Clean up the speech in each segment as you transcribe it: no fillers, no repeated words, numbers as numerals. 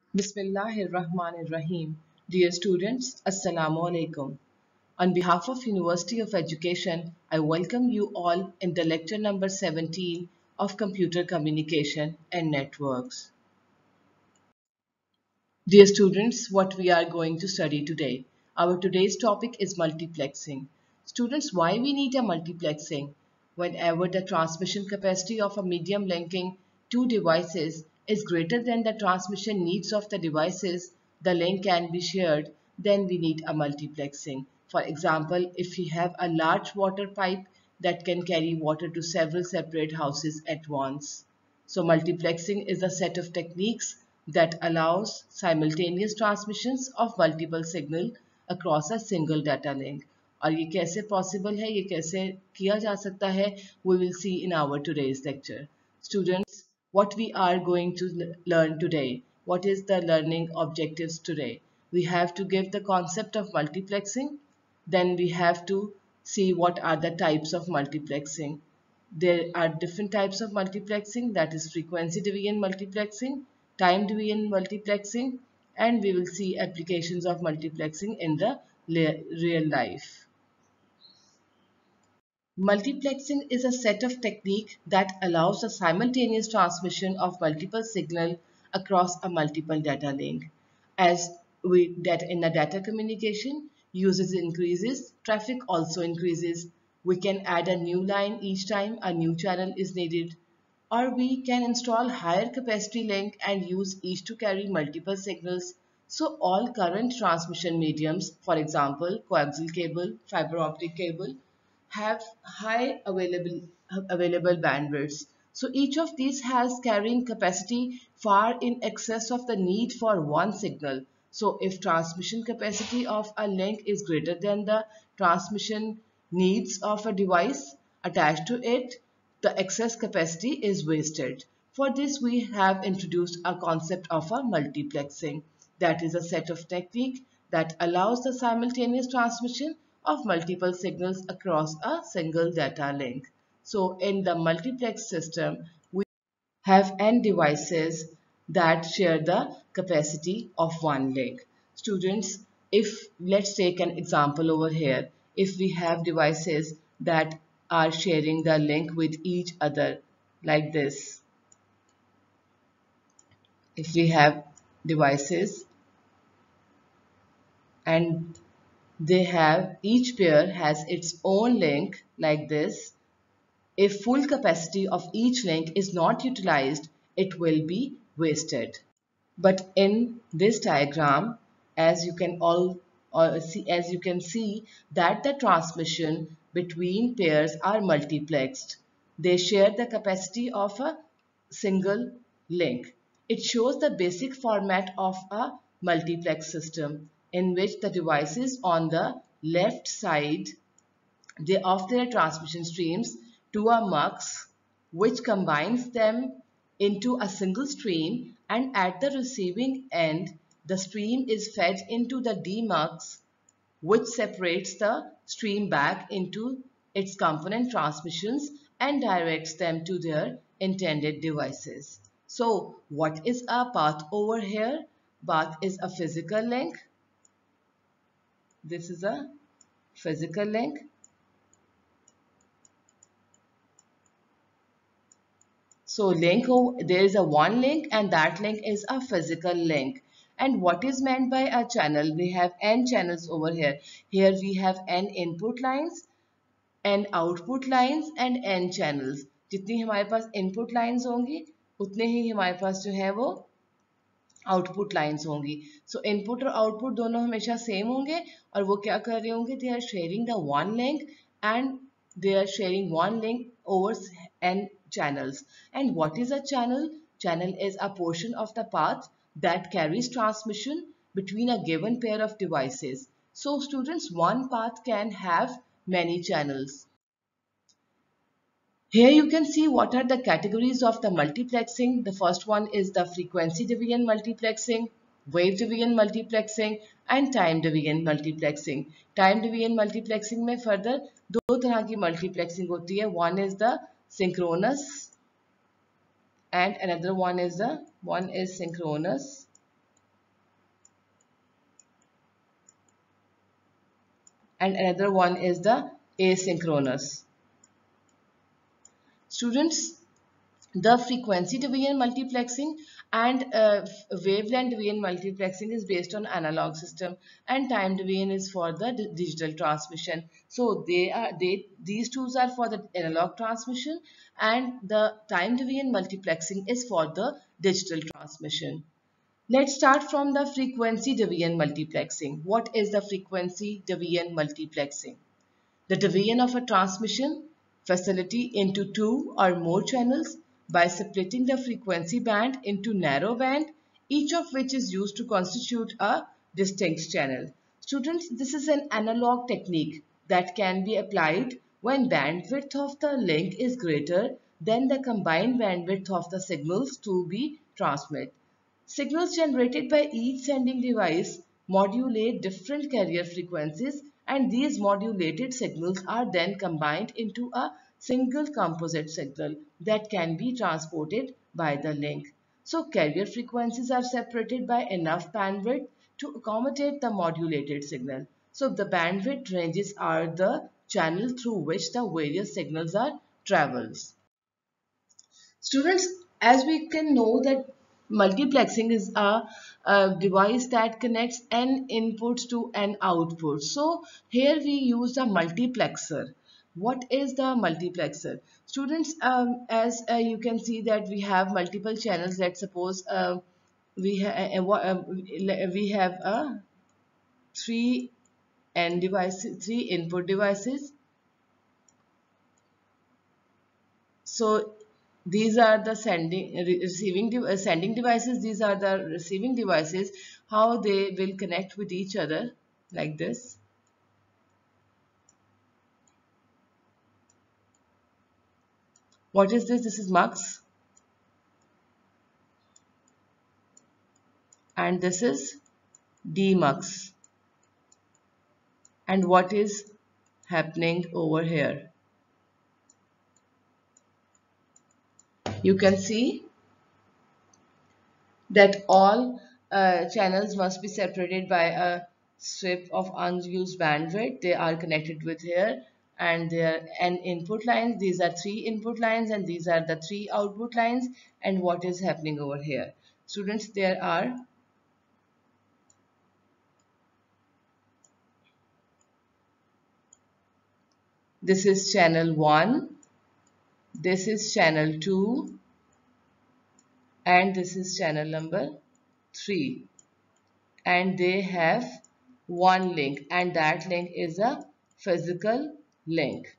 Bismillahirrahmanirrahim. Dear students, Assalamu alaikum. On behalf of University of Education, I welcome you all in the lecture number 17 of Computer Communication and Networks. Dear students, what we are going to study today. Our today's topic is multiplexing. Students, why we need a multiplexing? Whenever the transmission capacity of a medium linking two devices is greater than the transmission needs of the devices the link can be shared, then we need a multiplexing. For example, if we have a large water pipe that can carry water to several separate houses at once. So multiplexing is a set of techniques that allows simultaneous transmissions of multiple signal across a single data link. और ये कैसे possible है, ये कैसे किया जा सकता है, we will see in our today's lecture. Students, what we are going to learn today, what is the learning objectives today? We have to give the concept of multiplexing, then we have to see what are the types of multiplexing. There are different types of multiplexing, that is frequency division multiplexing, time division multiplexing, and we will see applications of multiplexing in the real life. Multiplexing is a set of technique that allows the simultaneous transmission of multiple signal across a multiple data link. As that in a data communication, usage increases, traffic also increases. We can add a new line each time a new channel is needed, or we can install higher capacity link and use each to carry multiple signals. So all current transmission mediums, for example, coaxial cable, fiber optic cable, have high available bandwidths. So each of these has carrying capacity far in excess of the need for one signal. So if transmission capacity of a link is greater than the transmission needs of a device attached to it, the excess capacity is wasted. For this, we have introduced a concept of a multiplexing. That is a set of technique that allows the simultaneous transmission of multiple signals across a single data link. So in the multiplex system, we have n devices that share the capacity of one link. Students, if let's take an example over here, if we have devices that are sharing the link with each other like this, if we have devices and they have each pair has its own link like this, if full capacity of each link is not utilized, it will be wasted. But in this diagram, as you can see that the transmission between pairs are multiplexed. They share the capacity of a single link. It shows the basic format of a multiplex system in which the devices on the left side of their transmission streams to a mux, which combines them into a single stream, and at the receiving end the stream is fed into the demux, which separates the stream back into its component transmissions and directs them to their intended devices. So what is a path over here? Path is a physical link. This is a physical link. So there is a one link, and that link is a physical link. And what is meant by a channel? We have n channels over here. Here we have n input lines, n output lines and n channels. जितनी हमारे पास input lines होंगी उतने ही हमारे पास जो है वो output lines होंगी. सो input और आउटपुट दोनों हमेशा सेम होंगे और वो क्या कर रहे होंगे, they are sharing the one link and they are sharing one link over n channels. And what is a channel? Channel is a portion of the path that carries transmission between a given pair of devices. So students, one path can have many channels. Here you can see what are the categories of the multiplexing. The first one is the frequency division multiplexing, wave division multiplexing and time division multiplexing. Time division multiplexing में further दो तरह की multiplexing होती है. One is the synchronous and another one is synchronous and another one is the asynchronous. Students, the frequency division multiplexing and wavelength division multiplexing is based on analog system, and time division is for the digital transmission. So these tools are for the analog transmission, and the time division multiplexing is for the digital transmission. Let's start from the frequency division multiplexing. What is the frequency division multiplexing? The division of a transmission facility into two or more channels by splitting the frequency band into narrow band, each of which is used to constitute a distinct channel. Students, this is an analog technique that can be applied when bandwidth of the link is greater than the combined bandwidth of the signals to be transmitted. Signals generated by each sending device modulate different carrier frequencies, and these modulated signals are then combined into a single composite signal that can be transported by the link. So carrier frequencies are separated by enough bandwidth to accommodate the modulated signal. So the bandwidth ranges are the channel through which the various signals are travels. Students, as we can know that multiplexing is a device that connects n inputs to n outputs. So here we use a multiplexer. What is the multiplexer? Students, as you can see that we have multiple channels. Let's suppose we have three n devices, three input devices. So these are the sending devices. These are the receiving devices. How they will connect with each other like this. What is this? This is mux, and this is demux. And what is happening over here? You can see that all channels must be separated by a strip of unused bandwidth. They are connected with here, and there are n input lines. These are three input lines, and these are the three output lines. And what is happening over here? Students, there are this is channel 1, this is channel 2, and this is channel number 3, and they have one link, and that link is a physical link.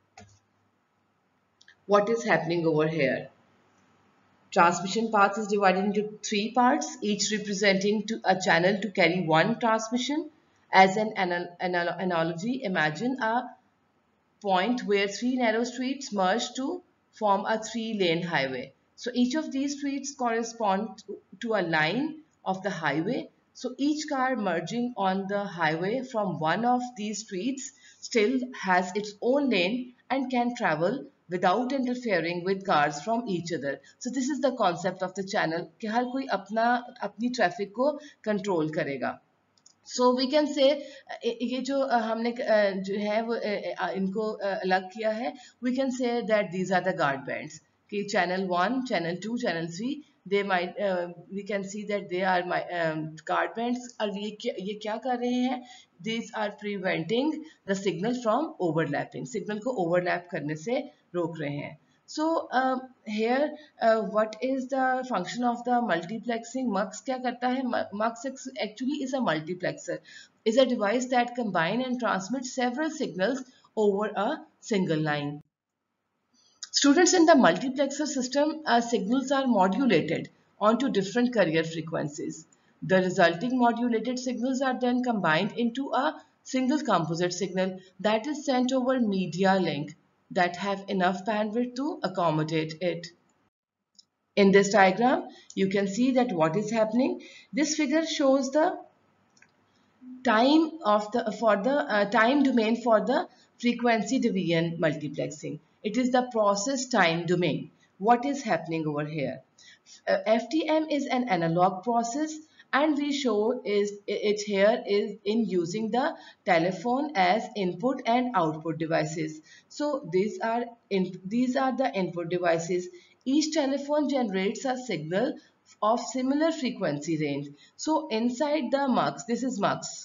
What is happening over here? Transmission path is divided into three parts, each representing a channel to carry one transmission. As an analogy, imagine a point where three narrow streets merge to form a three-lane highway. So each of these streets correspond to a line of the highway. So each car merging on the highway from one of these streets still has its own lane and can travel without interfering with cars from each other. So this is the concept of the channel कि हर कोई अपनी traffic को control करेगा. So we can say ये जो हमने जो है वो इनको अलग किया है, we can say that these are the guard bands कि channel 1, channel 2, channel 3 they might we can see that they are my guard bands. और ये क्या कर रहे हैं? These are preventing the signal from overlapping. Signal को overlap करने से रोक रहे हैं. So here what is the function of the multiplexing? Mux क्या करता है? Mux actually is a multiplexer. Is a device that combine and transmit several signals over a single line. Students, in the multiplexer system, signals are modulated onto different carrier frequencies. The resulting modulated signals are then combined into a single composite signal that is sent over media link that have enough bandwidth to accommodate it. In this diagram, you can see that what is happening. This figure shows the time of the time domain for the frequency division multiplexing. It is the process time domain. What is happening over here? FDM is an analog process, and we show is it here is in using the telephone as input and output devices. So these are the input devices. Each telephone generates a signal of similar frequency range. So inside the mux, this is mux.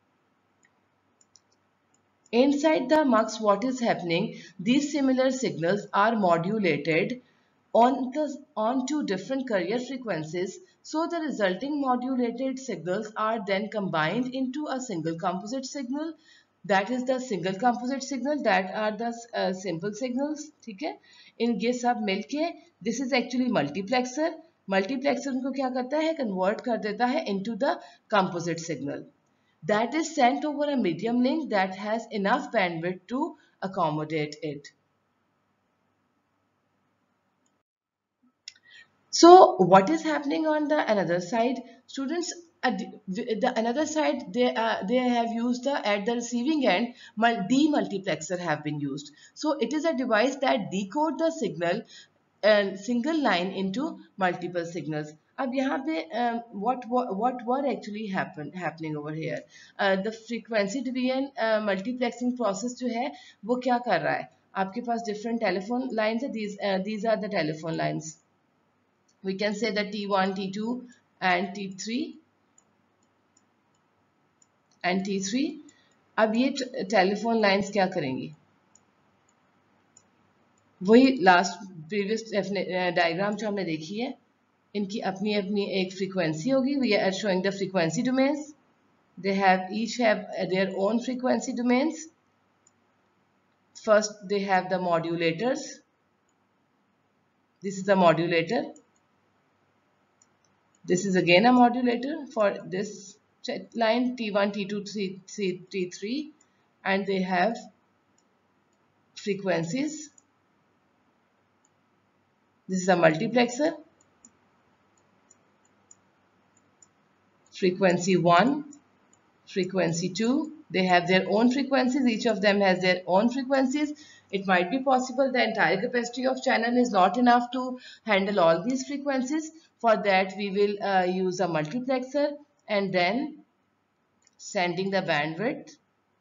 Inside the mux, what is happening? These similar signals are modulated onto different carrier frequencies. So the resulting modulated signals are then combined into a single composite signal. That is the single composite signal. That are the simple signals. ठीक है? इन ये सब मिलके this is actually multiplexer. Multiplexer उनको क्या करता है? Convert कर देता है into the composite signal that is sent over a medium link that has enough bandwidth to accommodate it. So what is happening on the another side? Students at the another side they have used at the receiving end demultiplexer have been used. So it is a device that decode the signal and single line into multiple signals. अब यहाँ पे what were actually happening over here? The frequency division multiplexing process जो है वो क्या कर रहा है? आपके पास different telephone lines है. These are the telephone lines. We can say that T1, T2 and T3 and T3. अब ये टेलीफोन लाइंस क्या करेंगी? वही लास्ट प्रीवियस डायग्राम जो हमने देखी है, इनकी अपनी अपनी एक फ्रीक्वेंसी होगी. We are showing the frequency domains. They each have their own frequency domains. First, they have the modulators. This is the modulator. This is again a modulator for this line T1, T2, T3, and they have frequencies. This is a multiplexer. Frequency 1, frequency 2, they have their own frequencies. Each of them has their own frequencies. It might be possible the entire capacity of channel is not enough to handle all these frequencies. For that, we will use a multiplexer and then sending the bandwidth.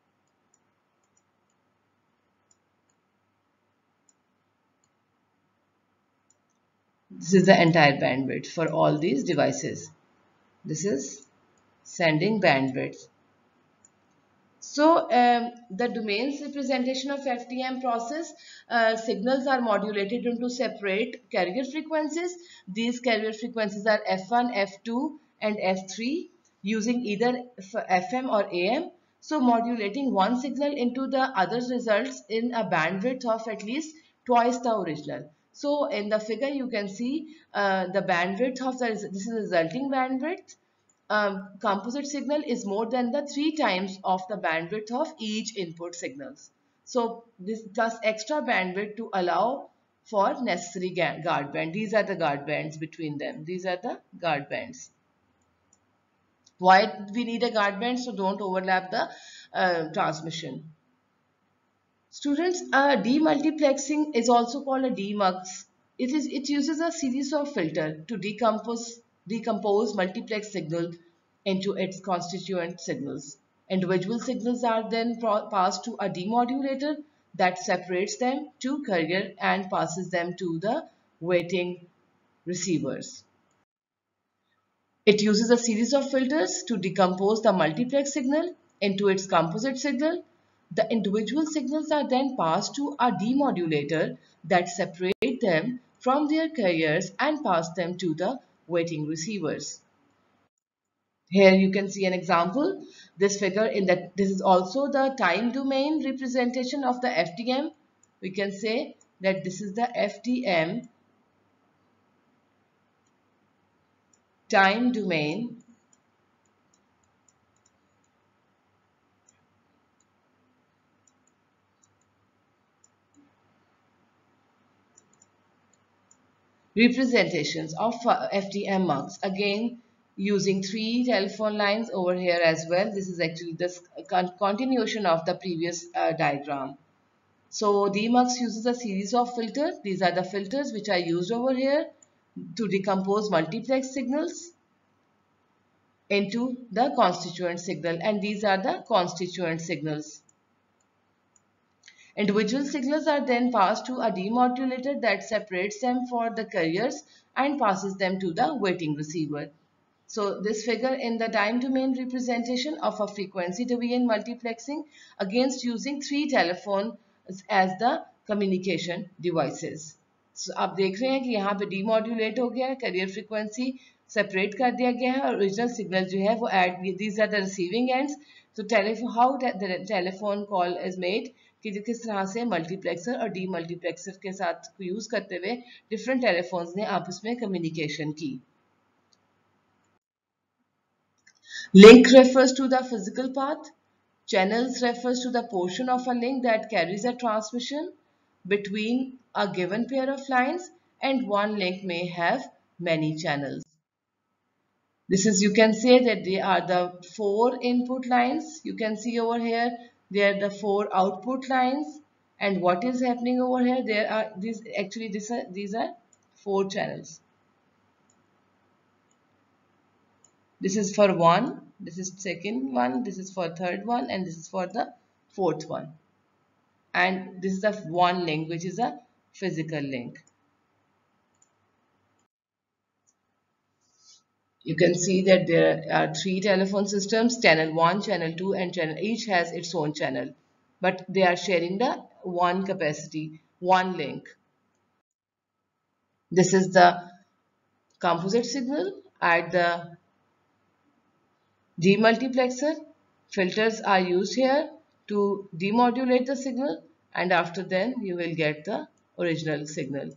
This is the entire bandwidth for all these devices. This is sending bandwidth. So the domains representation of FTM process, signals are modulated into separate carrier frequencies. These carrier frequencies are F1, F2 and F3 using either FM or AM. So modulating one signal into the other results in a bandwidth of at least twice the original. So in the figure you can see the bandwidth of this is the resulting bandwidth. Composite signal is more than the 3 times of the bandwidth of each input signals. So this plus extra bandwidth to allow for necessary guard band. These are the guard bands between them. These are the guard bands. Why we need a guard band? So don't overlap the transmission. Students, demultiplexing is also called a demux. It uses a series of filters to decompose multiplex signal into its constituent signals. Individual signals are then passed to a demodulator that separates them to carrier and passes them to the waiting receivers. It uses a series of filters to decompose the multiplex signal into its composite signal. The individual signals are then passed to a demodulator that separate them from their carriers and pass them to the waiting receivers. Here you can see an example. This figure this is also the time domain representation of the FTM. We can say that this is the FTM time domain representations of FTM mux. Again, using 3 telephone lines over here as well. This is actually this continuation of the previous diagram. So DMUX uses a series of filters. These are the filters which are used over here to decompose multiplex signals. into the constituent signal, and these are the constituent signals. Individual signals are then passed to a demodulator that separates them for the carriers and passes them to the waiting receiver. So this figure in the time domain representation of a frequency domain multiplexing against using 3 telephones as the communication devices. So आप देख रहे हैं कि यहाँ पे demodulate हो गया है, carrier frequency separate कर दिया गया है और original signal जो है वो add, these are the receiving ends. So how the telephone call is made कि किस तरह से मल्टीप्लेक्सर और डीमल्टीप्लेक्सर के साथ यूज करते हुए डिफरेंट टेलीफोन्स ने आपस में कम्युनिकेशन की. Link refers to the physical path. Channels refers to the portion of a link that carries a transmission between a given pair of lines, and one link may have many channels. This is, you can say that they are the 4 input lines. You can see over here, they are the 4 output lines. And what is happening over here? There are these are 4 channels. This is for one, this is second one, this is for third one, and this is for the fourth one. And this is the one link, which is a physical link. You can see that there are 3 telephone systems, channel 1, channel 2, and channel each has its own channel. But they are sharing the one capacity, one link. This is the composite signal at the demultiplexer. Filters are used here to demodulate the signal, and after then you will get the original signal.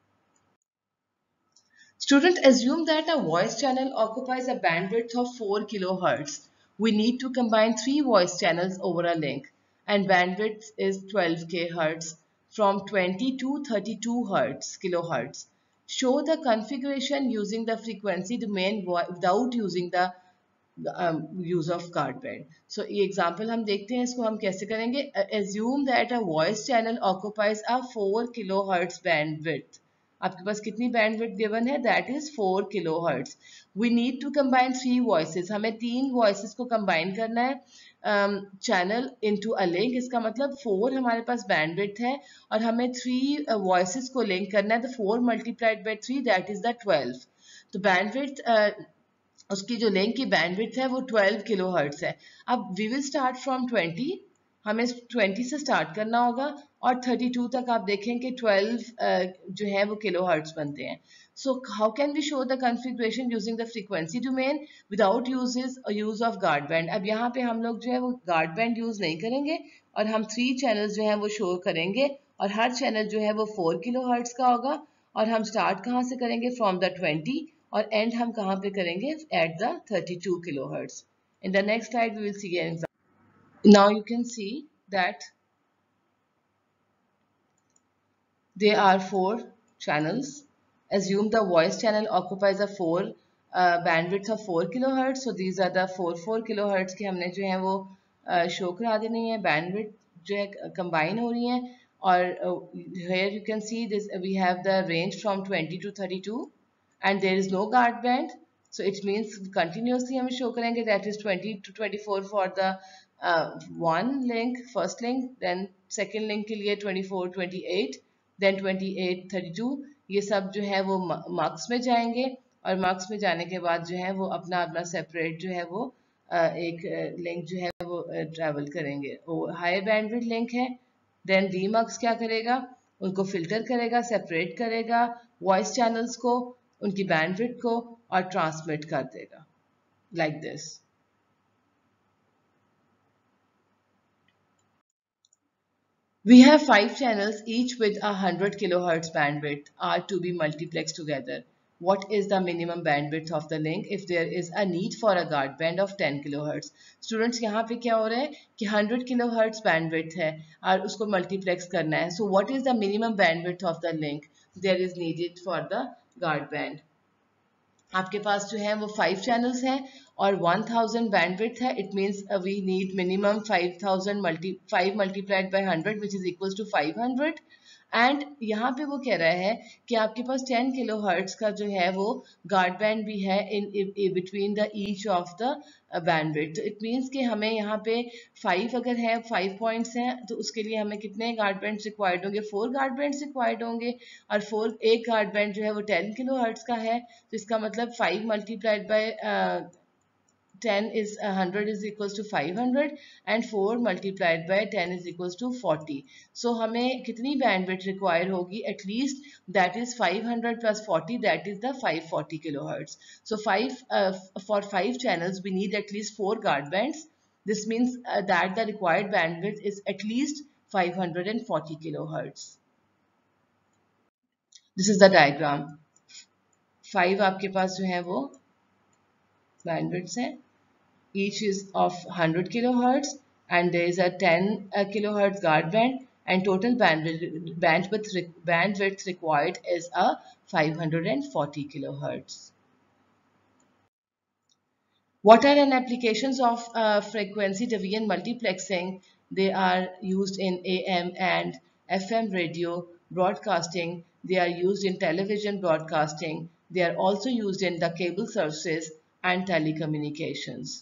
Student, assume that a voice channel occupies a bandwidth of 4 kHz. We need to combine 3 voice channels over a link, and bandwidth is 12 kHz from 20 to 32 kHz. Show the configuration using the frequency domain without using the use of guard band. So ये example हम देखते हैं, इसको हम कैसे करेंगे. Assume that a voice channel occupies a 4 kHz bandwidth. आपके पास कितनी bandwidth given है? That is 4 kHz. We need to combine 3 voices. हमें 3 voices को combine करना है channel into a link. इसका मतलब 4 हमारे पास bandwidth है और हमें 3 voices को link करना है. The 4 multiplied by 3, that is the 12. तो bandwidth उसकी जो लिंक की बैंडविड्थ है वो 12 किलोहर्ट्ज है. अब वी विल स्टार्ट फ्रॉम 20, हमें 20 से स्टार्ट करना होगा और 32 तक आप देखें कि 12 जो है वो किलोहर्ट्ज बनते हैं. So how can we show the configuration using the frequency domain without use of guard band. अब यहाँ पे हम लोग जो है वो गार्ड बैंड यूज नहीं करेंगे और हम 3 चैनल्स जो है वो शो करेंगे और हर चैनल जो है वो 4 किलोहर्ट्ज का होगा और हम स्टार्ट कहाँ से करेंगे? फ्रॉम द 20 और एंड हम कहाँ पे करेंगे? At the 32 kilohertz. In the next slide we will see an example. Now you can see that there are 4 channels. Assume the voice channel occupies a 4 bandwidth of 4 kilohertz. So these are the 4 kilohertz के हमने जो है वो show करा देनी है. Bandwidth जो है कंबाइन हो रही है और here you can see this, we have the range from 20 to 32 and there is no guard band. So it means continuously हम शो करेंगे, that is 20 to 24 for the one link, first link, then second link के लिए 24, 28, then 28, 32. ये सब जो है वो marks में जाएंगे और मार्क्स में जाने के बाद जो है वो अपना अपना सेपरेट जो है वो एक लिंक जो है वो ट्रैवल करेंगे. वो हाई बैंडविड्थ लिंक है. देन डीमक्स क्या करेगा? उनको फिल्टर करेगा, सेपरेट करेगा वॉइस चैनल्स को, उनकी बैंडविड्थ को और ट्रांसमिट कर देगा like this. We have 5 channels, each with a 100 kilohertz bandwidth, are to be multiplexed together. What is the minimum bandwidth of the link if there is a need for a guard band of 10 kilohertz? Students, यहाँ पे क्या हो रहा है कि 100 kilohertz bandwidth है और उसको multiplex करना है. So what is the minimum bandwidth of the link there is needed for the guard band? आपके पास जो है वो 5 चैनल्स हैं और 1000 बैंडविड्थ है. It means we need minimum 5 multiplied by 100 which is equals to 500 and यहाँ पे वो कह रहा है कि आपके पास 10 किलो हर्ट्ज का जो है वो गार्ड बैंड भी है in between the each of the bandwidth. तो इट मीन्स कि हमें यहाँ पे 5 अगर है 5 पॉइंट्स हैं तो उसके लिए हमें कितने गार्ड बैंड्स रिक्वायर्ड होंगे, 4 गार्ड बैंड्स रिक्वायर्ड होंगे। और 4 एक गार्ड बैंड जो है वो 10 किलो हर्ट्ज का है, तो इसका मतलब 5 multiplied by 10 is 100 is equals to 500 and 4 multiplied by 10 is equals to 40. So हमें कितनी bandwidth require होगी, at least that is 500 plus 40, that is the 540 kilohertz. So for 5 channels we need at least 4 guard bands. This means that the required bandwidth is at least 540 kilohertz. This is the diagram. 5 आपके पास जो है वो bandwidths हैं, each is of 100 kilohertz, and there is a 10 kilohertz guard band, and total bandwidth required is a 540 kilohertz. What are an applications of frequency division multiplexing? They are used in AM and FM radio broadcasting. They are used in television broadcasting. They are also used in the cable services and telecommunications.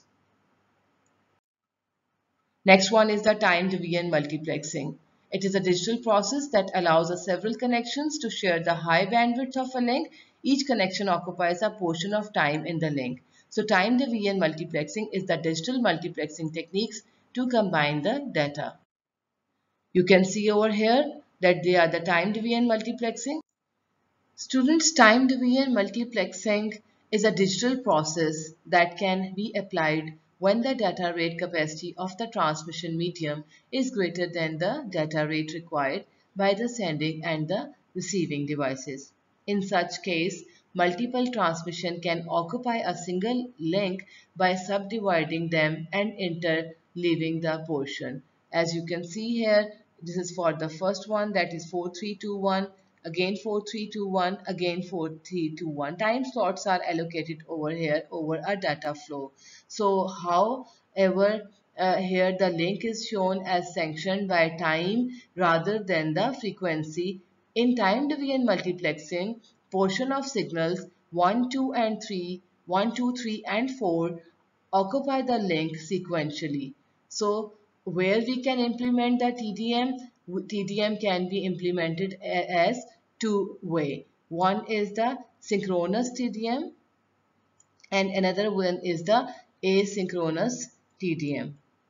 Next one is the time division multiplexing. It is a digital process that allows several connections to share the high bandwidth of a link. Each connection occupies a portion of time in the link. So time division multiplexing is the digital multiplexing techniques to combine the data. You can see over here that they are the time division multiplexing. Students, time division multiplexing is a digital process that can be applied when the data rate capacity of the transmission medium is greater than the data rate required by the sending and the receiving devices. In such case, multiple transmission can occupy a single link by subdividing them and interleaving the portion. As you can see here, this is for the first one, that is 4321, again 4321, again 4321. Time slots are allocated over here over a data flow. So however, here the link is shown as sanctioned by time rather than the frequency. In time division multiplexing, portion of signals 1, 2 and 3, 1, 2, 3 and 4 occupy the link sequentially. So where we can implement the TDM, TDM can be implemented as two way. One is the synchronous TDM and another one is the asynchronous TDM.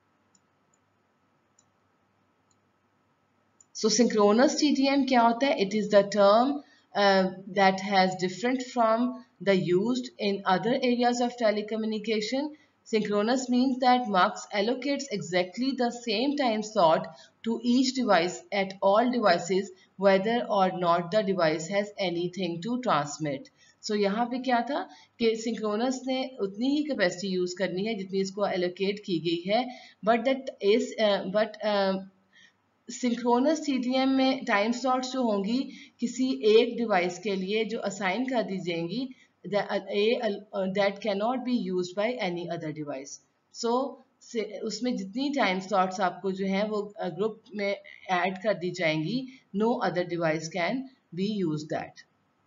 So synchronous TDM क्या होता है? It is the term that has different from the used in other areas of telecommunication. Synchronous means that MUX allocates exactly the same time slot to each device at all devices whether or not the device has anything to transmit. So यहाँ पे क्या था कि synchronous ने उतनी ही capacity use करनी है जितनी इसको allocate की गई है, but सिंक्रोनस TDM में टाइम स्लॉट्स जो होंगी किसी एक डिवाइस के लिए जो असाइन कर दी जाएंगी, that can not be used by any other device. So उसमें जितनी टाइम स्लॉट्स आपको जो है वो ग्रुप में ऐड कर दी जाएंगी, no other device can be use that.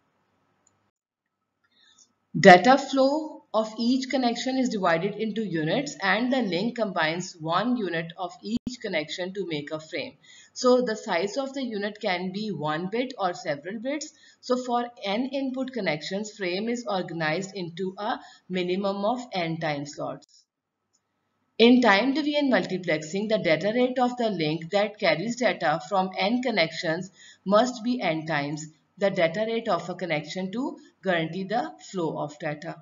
Data flow of each connection is divided into units and the link combines one unit of each connection to make a frame. So the size of the unit can be 1 bit or several bits. So for n input connections, frame is organized into a minimum of n time slots. In time division multiplexing, the data rate of the link that carries data from n connections must be n times the data rate of a connection to guarantee the flow of data.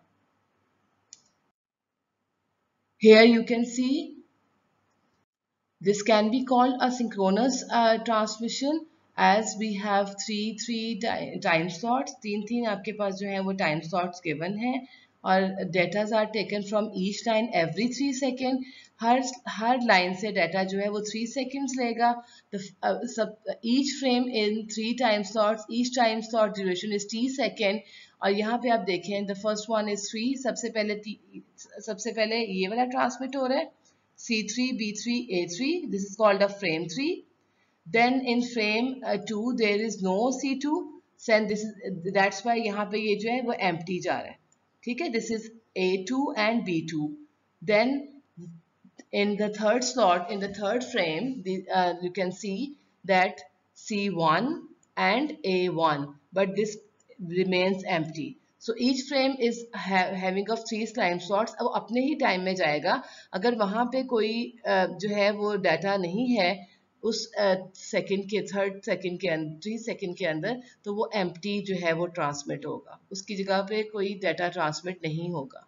Here you can see this can be called a synchronous transmission as we have three time slots. तीन आपके पास जो है वो time slots given है और datas are taken from each line every 3 seconds. Her line से data जो है वो 3 seconds लेगा. Each frame in 3 time slots, each time slot duration is t second. और यहाँ पे आप देखें the first one is 3. सबसे पहले ये वाला transmit हो रहा है C3, B3, A3. This is called a frame 3. Then in frame 2 there is no C2, then this is that's why यहाँ पे ये जो है वो empty जा रहा है. ठीक है, this is A2 and B2. Then in the third slot, in the third frame, you can see that C1 and A1, but this remains empty. So each frame is having of 3 time slots. अब अपने ही time में जाएगा. अगर वहाँ पे कोई जो है वो डाटा नहीं है उस सेकंड के थर्ड सेकंड के अंदर 3 सेकंड के अंदर, तो वो एम्प्टी जो है वो ट्रांसमिट होगा. उसकी जगह पे कोई डाटा ट्रांसमिट नहीं होगा.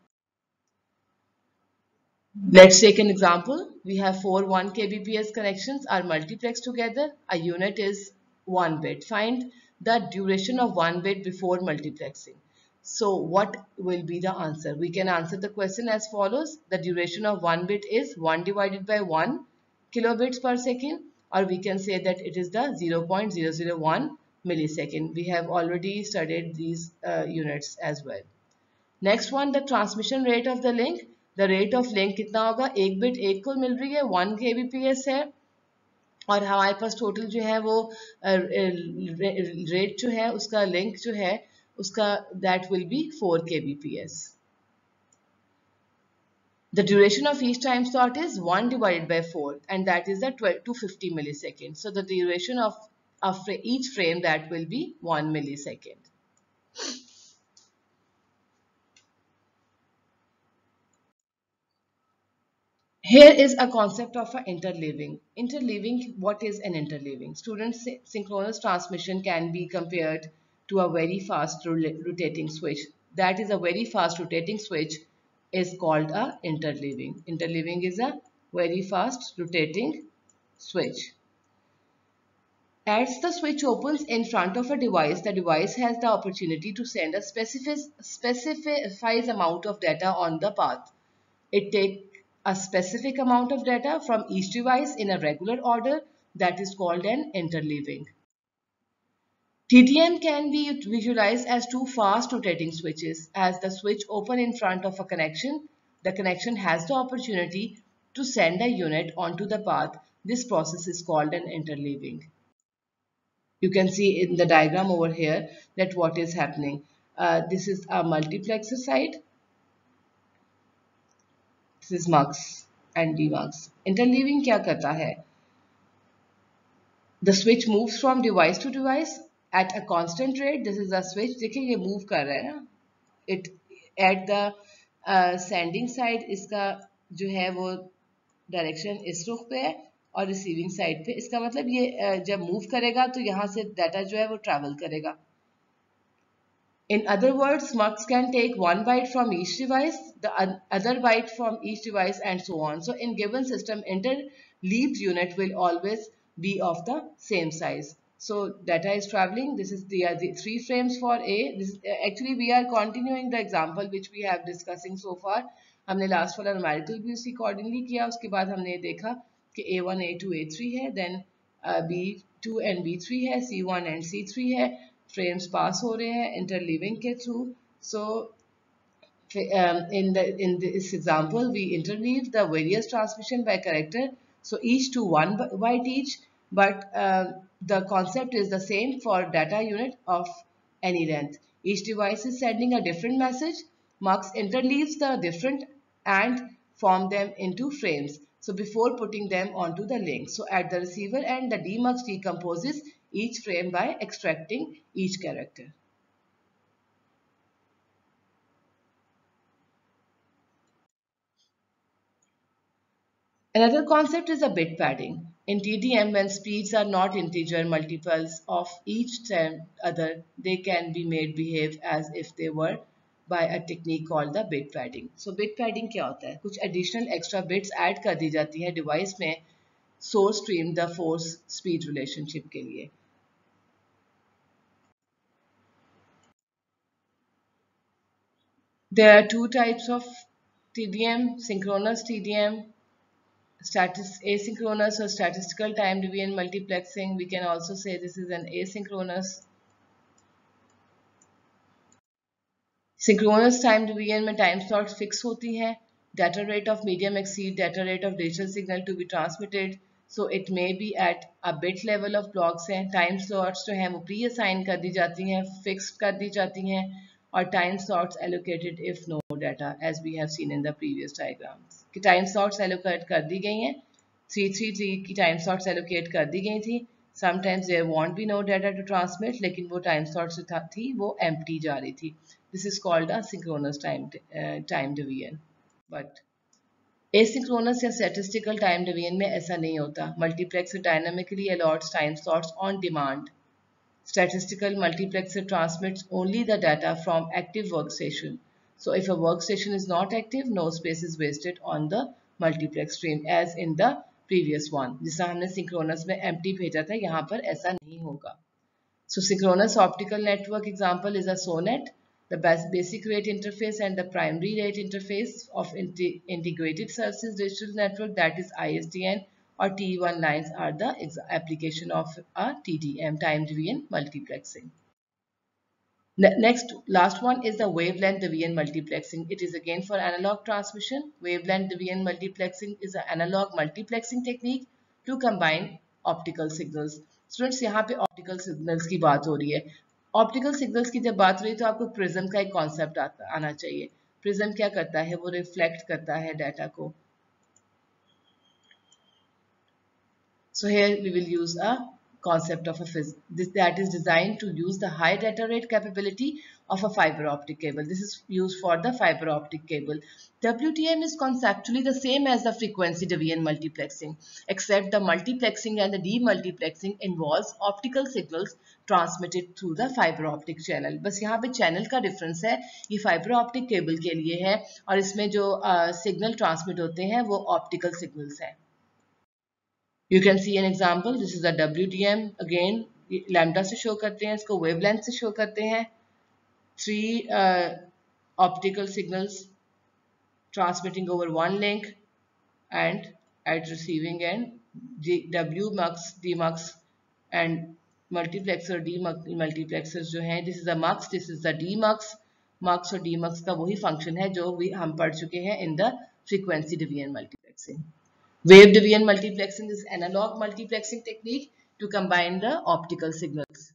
Let's take an example. We have four 1 kbps connections are multiplexed together. A unit is 1 bit. Find the duration of 1 bit before multiplexing. So what will be the answer? We can answer the question as follows. The duration of 1 bit is 1 divided by 1 kilobits per second, or we can say that it is the 0.001 millisecond. We have already studied these units as well. Next one the transmission rate of the link. The rate of link कितना होगा? एक bit एक को मिल रही है 1 kbps है, और हमारे पास टोटल जो है वो रेट जो है उसका लिंक जो है उसका that will be 4 kbps. The duration of each time slot is 1 divided by 4, and that is the 250 milliseconds. So the duration of each frame that will be 1 millisecond. Here is a concept of an interleaving. Interleaving, what is an interleaving? Students, synchronous transmission can be compared to a very fast rotating switch. That is a very fast rotating switch is called a interleaving. Interleaving is a very fast rotating switch. As the switch opens in front of a device, the device has the opportunity to send a specified amount of data on the path. It takes a specific amount of data from each device in a regular order, that is called an interleaving. TDM can be visualized as two fast rotating switches. As the switch opens in front of a connection, the connection has the opportunity to send a unit onto the path. This process is called an interleaving. You can see in the diagram over here that what is happening. This is a multiplexer side. This is mux and demux. Interleaving क्या करता है? The switch moves from device to device at a constant rate. This is a switch. देखिए ये move कर रहा है ना. It at the sending side इसका जो है वो डायरेक्शन इस रुख पे है और रिसीविंग साइड पे. इसका मतलब ये जब मूव करेगा तो यहाँ से डाटा जो है वो ट्रैवल करेगा. In other words, mux can take one byte from each device, the other byte from each device, and so on. So in given system, interleaved unit will always be of the same size. So data is traveling. This is the 3 frames for A. Actually, we are continuing the example which we have discussing so far. हमने last वाला numerical भी उसी accordingly किया. उसके बाद हमने देखा कि A1, A2, A3 है, then B2 and B3 है, C1 and C3 है. फ्रेम्स पास हो रहे हैं इंटरलीविंग के थ्रू. So in this example we interleave the various transmission by character, so each to 1 byte each, but the concept is the same for data unit of any length. Each device is sending a different message. Mux interleaves the different and form them into frames, so before putting them onto the link. So at the receiver end, the demux decomposes each frame by extracting each character. Another concept is a bit padding. In TDM, when speeds are not integer multiples of each other, they can be made behave as if they were by a technique called the bit padding. So bit padding क्या होता है? कुछ additional extra bits add कर दी जाती है device में source stream the force speed relationship के लिए. There are two types of TDM, synchronous TDM, asynchronous or statistical time deviant multiplexing. We can also say this is an asynchronous. Synchronous time deviant में time slots fix होती हैं. Data rate of medium exceed data rate of digital signal to be transmitted. So it may be at a bit level of blocks हैं. Time slots जो हैं वो pre assign कर दी जाती हैं, फिक्स कर दी जाती हैं, और time slots allocated if no data, as we have seen in the previous diagrams कि टाइम स्लॉट्स एलोकेट कर दी गई हैं. 333 की टाइम स्लॉट्स एलोकेट कर दी गई थी. Sometimes there won't be no data to transmit, लेकिन वो टाइम स्लॉट्स थी वो एम्प्टी जा रही थी. This is called a synchronous time division. But asynchronous या स्टैटिस्टिकल टाइम डिवीजन में ऐसा नहीं होता. Multiplexer dynamically allots time slots on demand. Statistical multiplexer transmits only the data from active workstation. So if a workstation is not active, no space is wasted on the multiplex stream as in the previous one. जिसा हमने synchronous में empty भेजा था, यहाँ पर ऐसा नहीं होगा. So synchronous optical network example is a SONET, the basic rate interface and the primary rate interface of integrated services digital network, that is ISDN or TE1 lines, are the application of a TDM, time division multiplexing. Next, last one is the wavelength division multiplexing. It is again for analog transmission. Wavelength division multiplexing is an analog multiplexing technique to combine optical signals. Students, यहाँ पे optical signals की बात हो रही है. Optical signals की जब बात हो रही है तो आपको prism का एक concept आना चाहिए. Prism क्या करता है? वो reflect करता है data को. So here we will use a concept of that is designed to use the high data rate capability of a fiber optic cable. This is used for the fiber optic cable. WTM is conceptually the same as the frequency division multiplexing, except the multiplexing and the demultiplexing involves optical signals transmitted through the fiber optic channel. बस यहाँ पे channel का difference है, ये fiber optic cable के लिए है, और इसमें जो signal transmit होते हैं वो optical signals हैं. You can see an example. This is a WDM. Again, lambda से show करते हैं, इसको wavelength से show करते हैं. 3 optical signals transmitting over one link, and at receiving end, WMUX, DMUX, and multiplexer, multiplexers जो हैं. This is the MUX, this is the DMUX. MUX और DMUX का वही function है जो हम पढ़ चुके हैं in the frequency division multiplexing. Wave division multiplexing is analog multiplexing technique to combine the optical signals.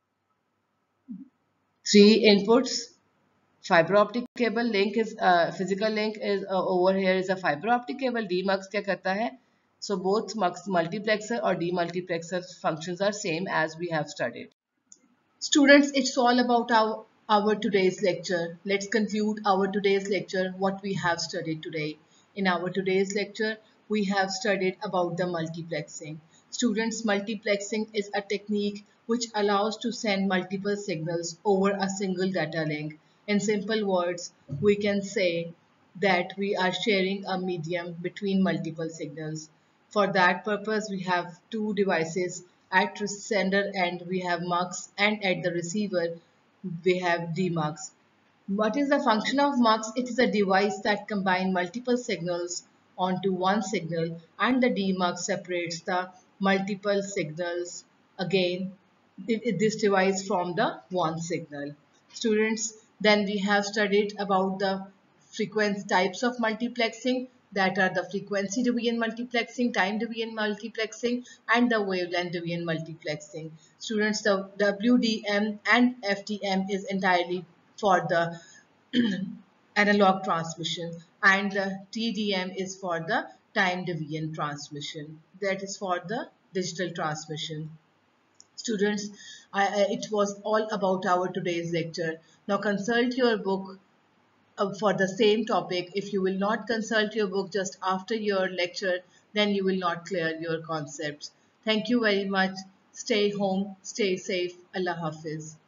3 inputs. Fiber optic cable link is physical link is over here is a fiber optic cable. DMUX क्या करता है? So both multiplexer or demultiplexer functions are same as we have studied. Students, it's all about our today's lecture. Let's conclude our today's lecture, what we have studied today. In our today's lecture, we have studied about the multiplexing. Students, multiplexing is a technique which allows to send multiple signals over a single data link. In simple words, we can say that we are sharing a medium between multiple signals. For that purpose, we have two devices. At sender end, we have MUX, and at the receiver, we have DMUX. What is the function of MUX? It is a device that combines multiple signals onto one signal, and the DMUX separates the multiple signals again this device from the one signal. Students, then we have studied about the frequency types of multiplexing, that are the frequency division multiplexing, time division multiplexing, and the wavelength division multiplexing. Students, the WDM and FDM is entirely for the analog transmission, and the TDM is for the time division transmission, that is for the digital transmission. Students, it was all about our today's lecture. Now consult your book for the same topic. If you will not consult your book just after your lecture, then you will not clear your concepts. Thank you very much. Stay home, stay safe. Allah Hafiz.